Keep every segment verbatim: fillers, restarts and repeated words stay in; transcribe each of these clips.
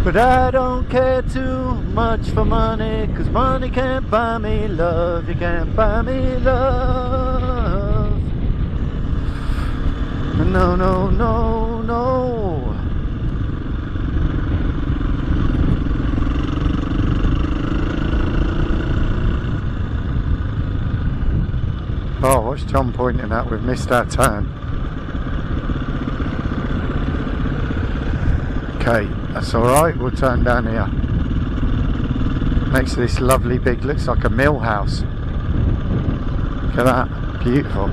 But I don't care too much for money, 'cause money can't buy me love. You can't buy me love. No, no, no, no. Oh, what's John pointing at? We've missed our turn. Okay, that's alright, we'll turn down here. Next to this lovely big, looks like a mill house. Look at that, beautiful.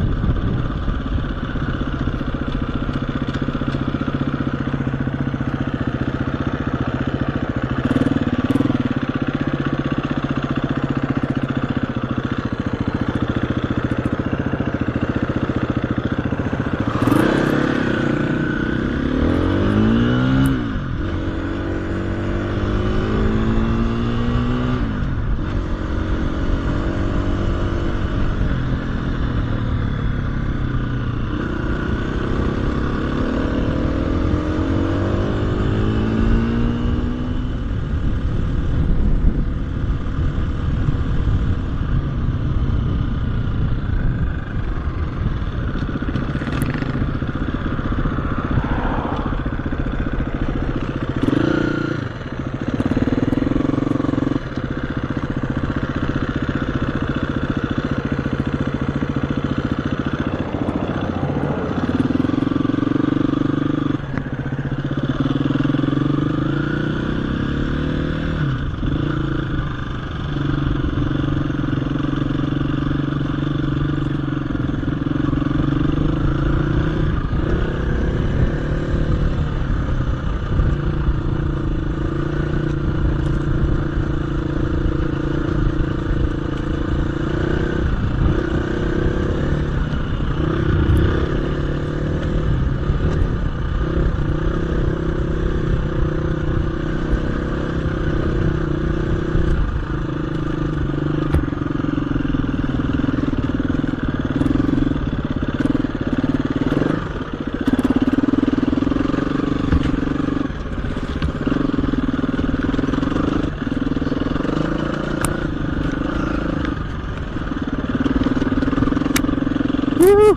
Woo!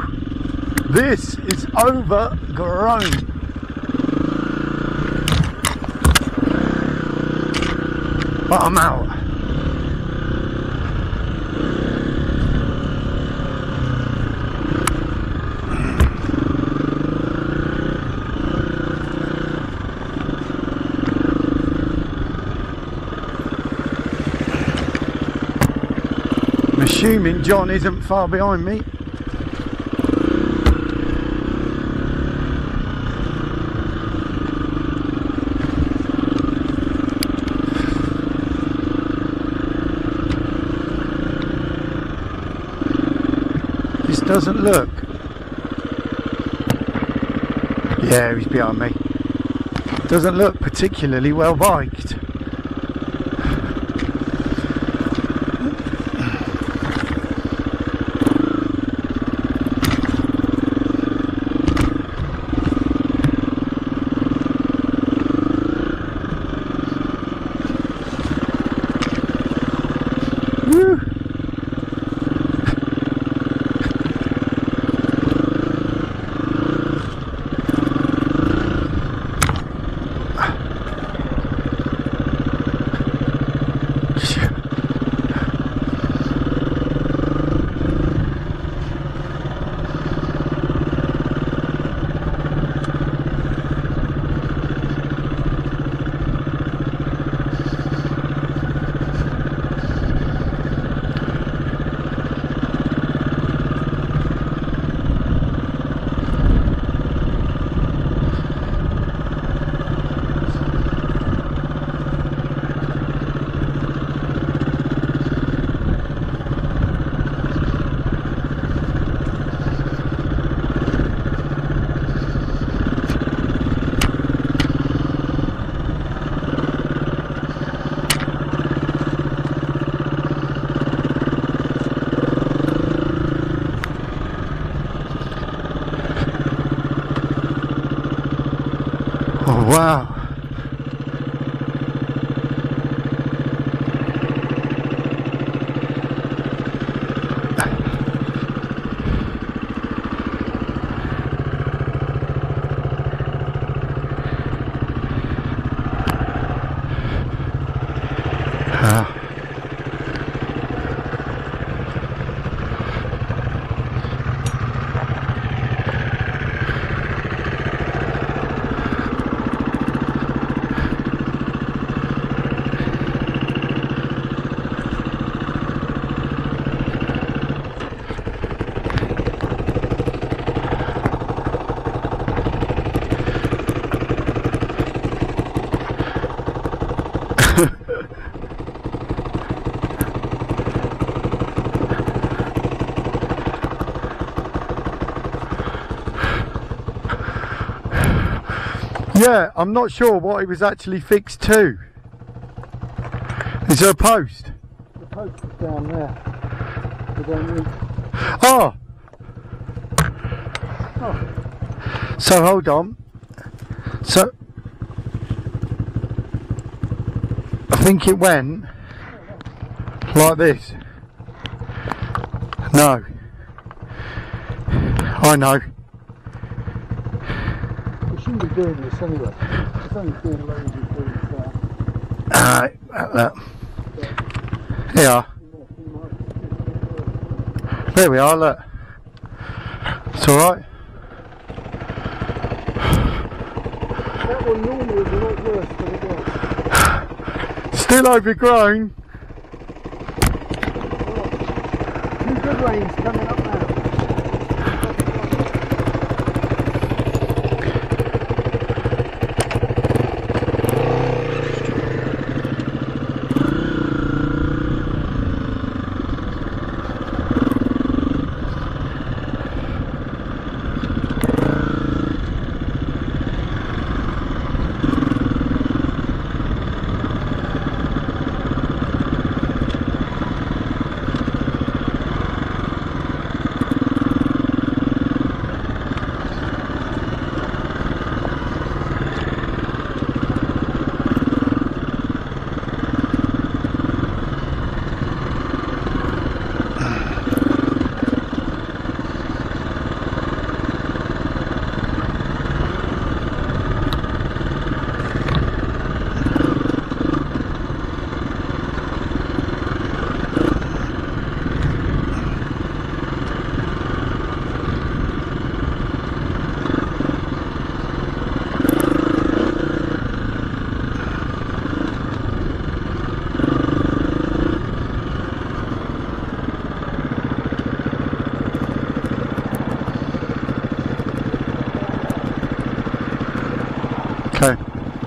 This is overgrown. But I'm out. I'm assuming John isn't far behind me. This doesn't look. Yeah, he's behind me. Doesn't look particularly well biked. Woo! Oh wow, Yeah, I'm not sure what it was actually fixed to. Is there a post? The post is down there. We don't need... Oh! Oh. So hold on. So I think it went like this. No. I know. We shouldn't be doing this anyway. It's only being lazy doing that. Uh, uh, yeah. There we are, look. It's alright. That one normally is a lot worse than it was. Still overgrown. Two good rains coming up now. Okay.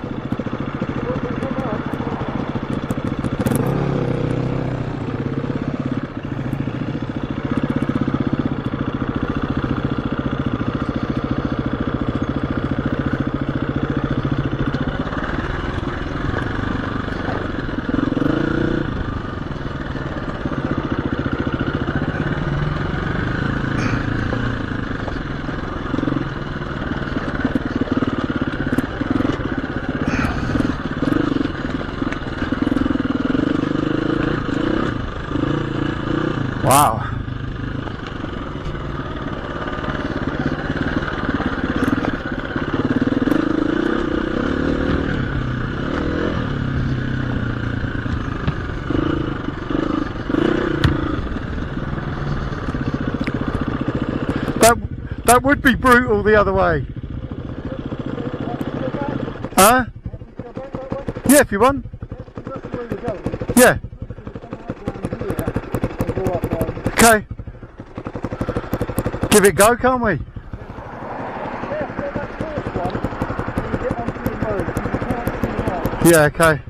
Wow. That that would be brutal the other way. Huh? Yeah, if you want. Yeah. Okay. Give it a go, can't we? Yeah, okay.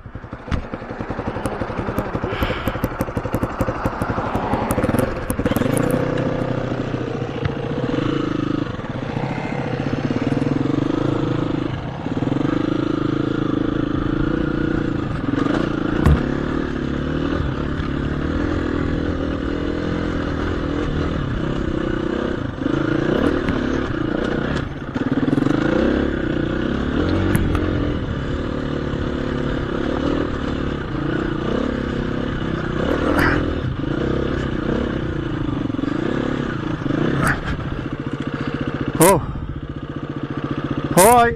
Oh, all right.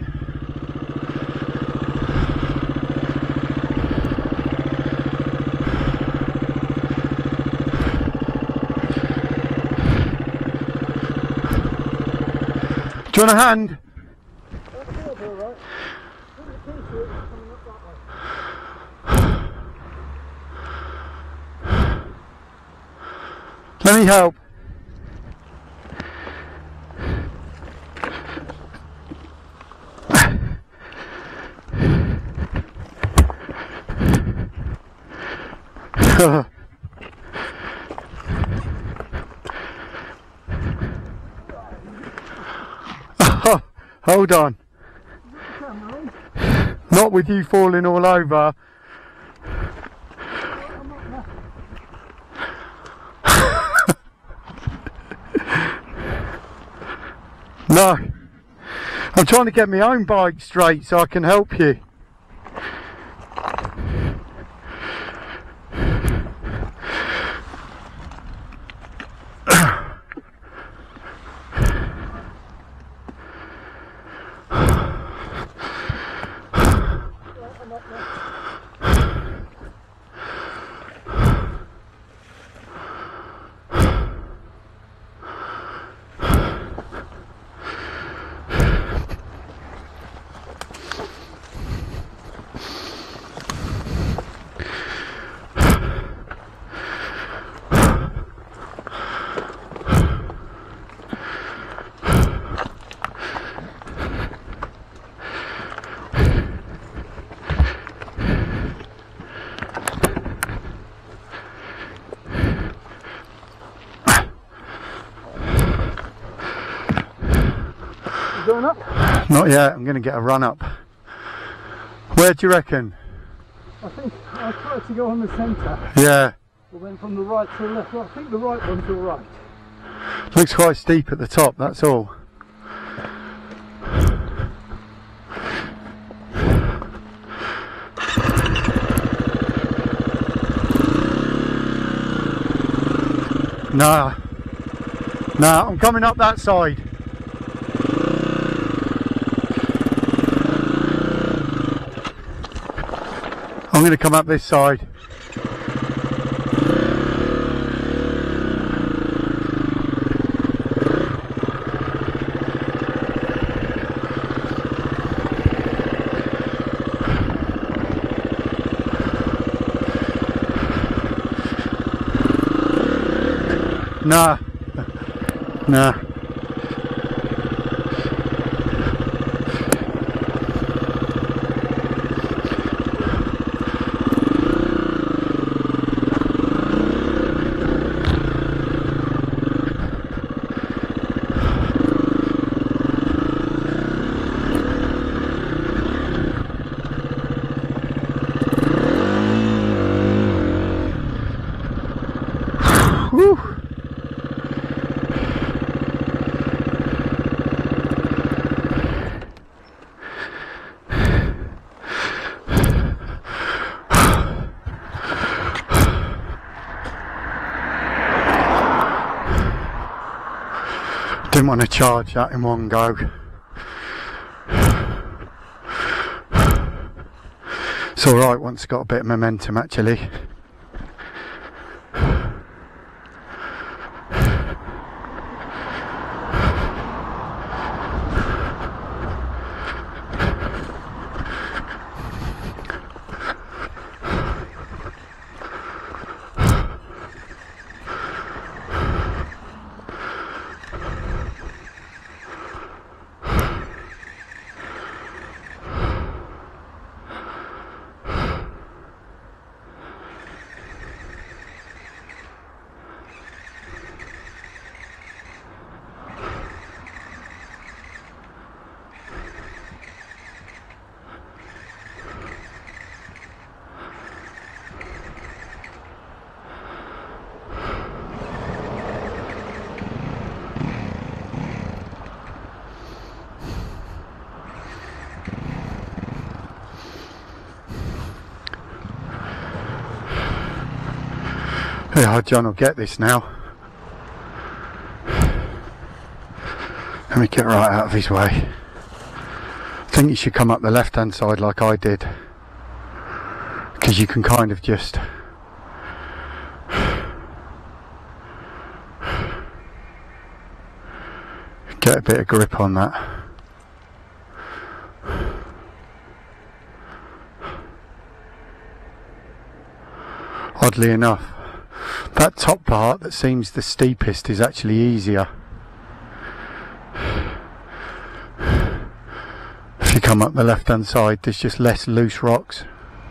Do you want a hand? Let me help. Oh, hold on. Not with you falling all over. No, I'm trying to get my own bike straight so I can help you. Going up? Not yet, I'm going to get a run up. Where do you reckon? I think I tried to go on the centre. Yeah. But went from the right to the left. Well, I think the right one's all right. Looks quite steep at the top, that's all. Nah. Nah, I'm coming up that side. I'm going to come up this side. Nah. Nah. Whew. Didn't want to charge that in one go. It's alright once it's got a bit of momentum actually. Yeah, John will get this now. Let me get right out of his way. I think you should come up the left hand side like I did, because you can kind of just get a bit of grip on that. Oddly enough, that top part that seems the steepest is actually easier. If you come up the left hand side, there's just less loose rocks.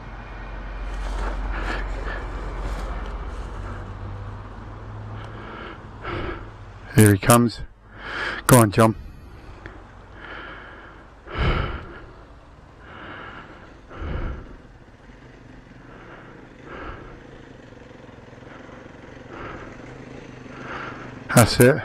Here he comes. Go on, John. That's it.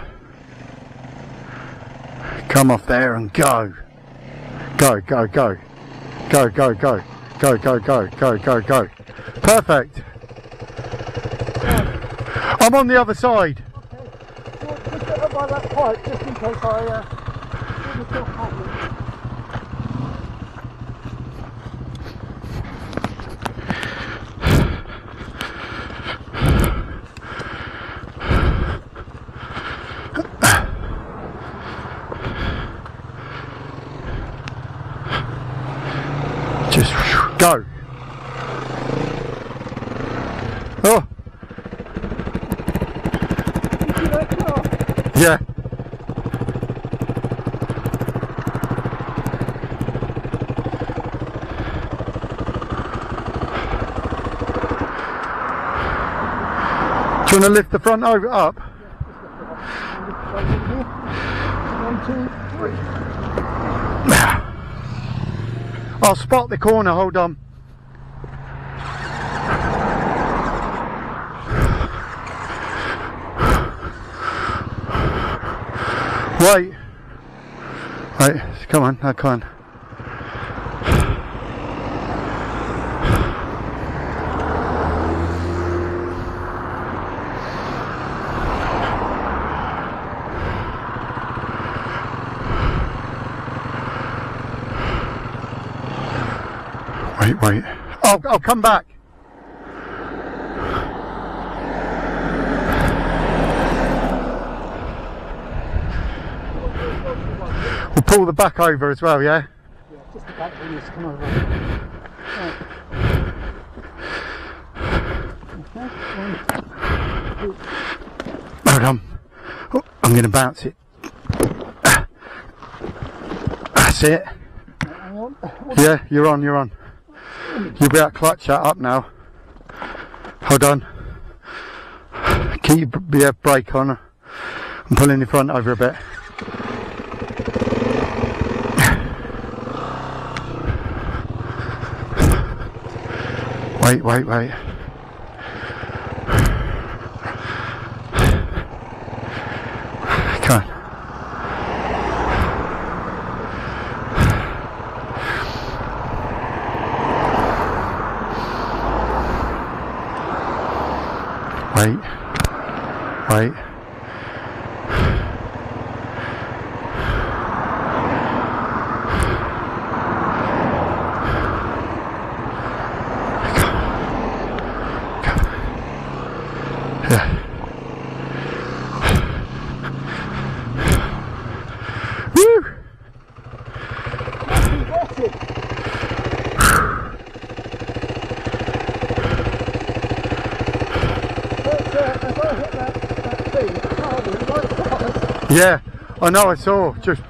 Come off there and go. Go, go, go. Go, go, go. Go, go, go, go, go, go. Perfect. I'm on the other side. Okay. Well, just get up by that pipe just in case I uh, give myself happening. Just go. Oh. Yeah. Do you want to lift the front over up? One, two, three. I'll spot the corner, hold on. Wait. Wait, come on, I can't. Wait, wait. I'll, I'll come back. We'll pull the back over as well, yeah? Yeah, just the back wheel needs to come over. Right. Okay, one, two. Hold on. Oh, I'm going to bounce it. That's it. Hang on. Yeah, you're on, you're on. You'll be able to clutch that up now. Hold on. Keep your brake on. I'm pulling the front over a bit. Wait, wait, wait. Come on. Wait, wait. Yeah. Woo! Got it. Yeah, I know, I saw. Just.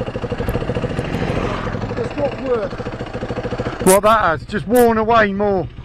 It's got worse. What that has, just worn away more.